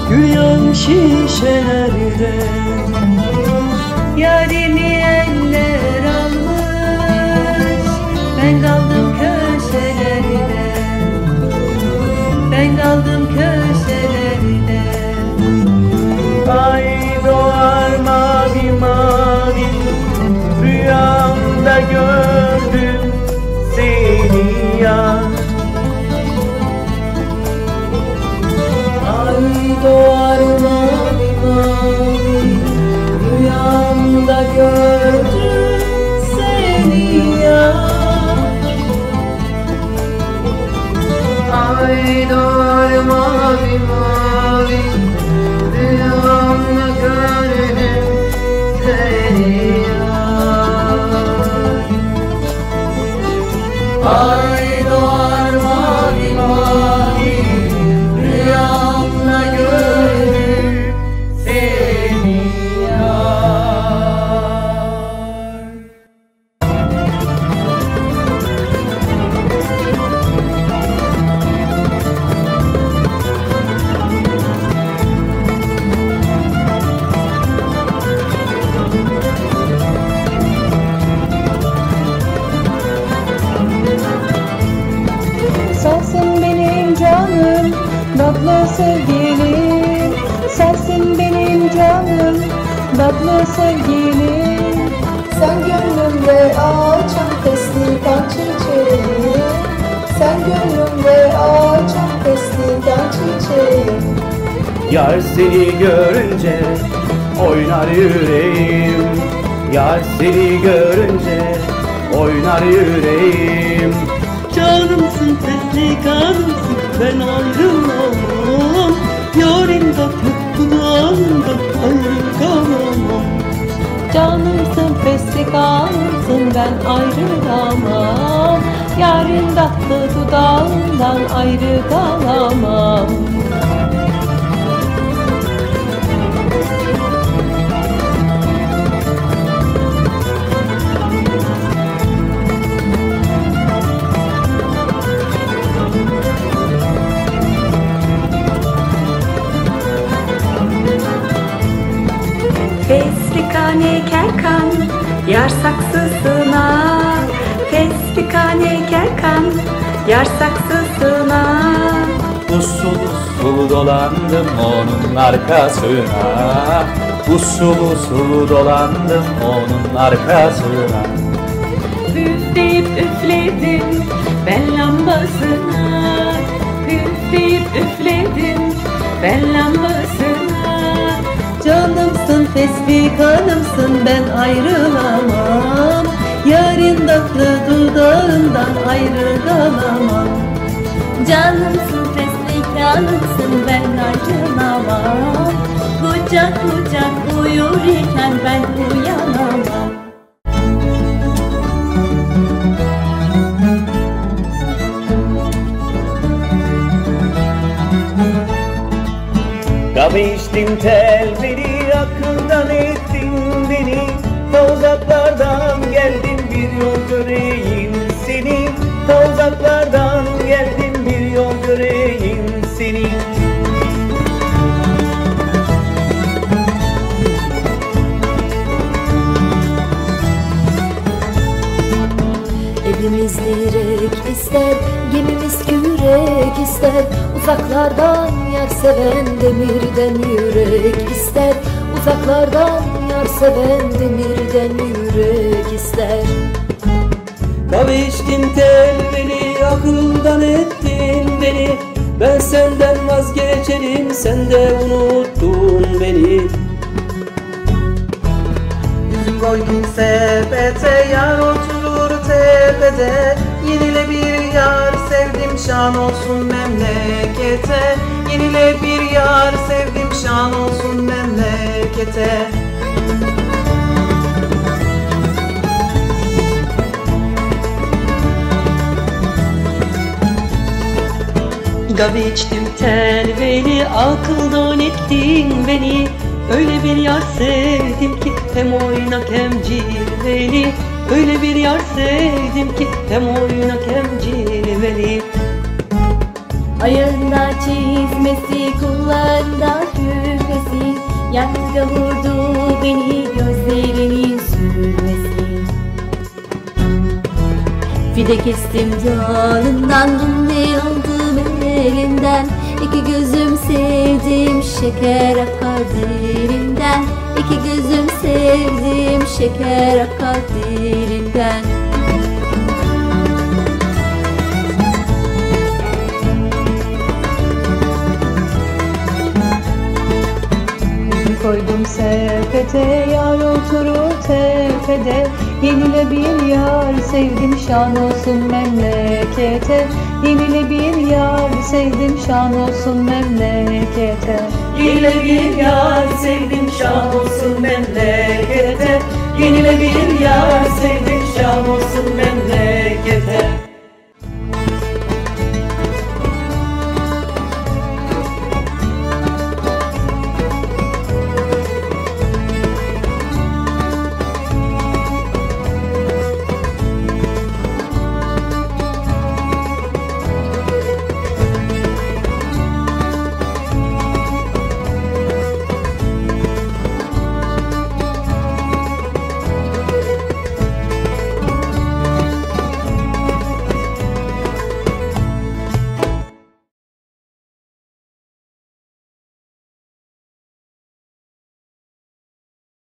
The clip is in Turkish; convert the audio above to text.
güyan şişelerde. Yarimi eller almış, ben kaldım köşelerde. Ben kaldım köşelerde. Ay doğar mavi mavi, rüyamda gördüm seni yar. Ay doğar mavi mavi, rüyamda gördüm seni yar. Ay doğar mavi mavi, rüyamda gördüm seni yar. Ay doğar mavi mavi, rüyamda gördüm seni yar. Sensin benim canım, tatlı sevgilim. Sensin benim canım, tatlı sevgilim. Sen gönlümde açan festival çiçeği. Sen gönlümde açan festival çiçeği. Yar seni görünce oynar yüreğim. Yar seni görünce oynar yüreğim. Canımsın, kanımsın, ben ayrılamam. Yarın da dudağında ayrı kalamam. Canımsın, festivalsın, ben ayrılamam. Yarın tatlı dudağından ayrı kalamam. Feslikane kerkan, yar saksısına. Feslikane kerkan, yar saksısına. Usul usul dolandım onun arkasına. Usul usul dolandım onun arkasına. Üfleyip üfledim ben lambasına. Üfleyip üfledim ben lambasına. Canımsın, festivalımsın, ben ayrılamam. Yarın tatlı dudağından ayrı kalamam. Canımsın, festivalımsın, ben ayrılamam. Kucak kucak uyur iken ben uyanamam. Kahve içtim telveri, akıldan ettin beni. Ta uzaklardan geldim, bir yol göreyim seni. Ta uzaklardan geldim, bir yol göreyim seni. Evimiz direk ister, gemimiz kürek ister. Uzaklardan yar seven demirden yürek ister. Uzaklardan yar seven demirden yürek ister. Kahve içtim telveri, akıldan ettin beni. Ben senden vazgeçerim, sen de unuttun beni. Yüzüm koydum sepete, yar oturur tepede. Yenile bir yar sevdim, şan olsun memlekete. Yenile bir yar sevdim, şan olsun memlekete. Kahve içtim telveli, akıldan ettin beni. Öyle bir yar sevdim ki hem oynak hem cilveli. Öyle bir yar sevdim ki hem oynak hem cilveli. Ayağında çizmesi, kulağında küpesi, yaktı vurdu beni gözlerinin sürmesi. Fide kestim dalından, dumle aldım elinden. İki gözüm sevdim, şeker akar derinden. İki gözüm sevdim, şeker akar derinden. Koydum sepete, yar oturur tepede. Yenile bir yar sevdim, şan olsun memlekete. Yenile bir yar sevdim, şan olsun memlekete. Yenile bir yar sevdim, şan olsun memlekete. Yenile bir yar sevdim, şan olsun memlekete.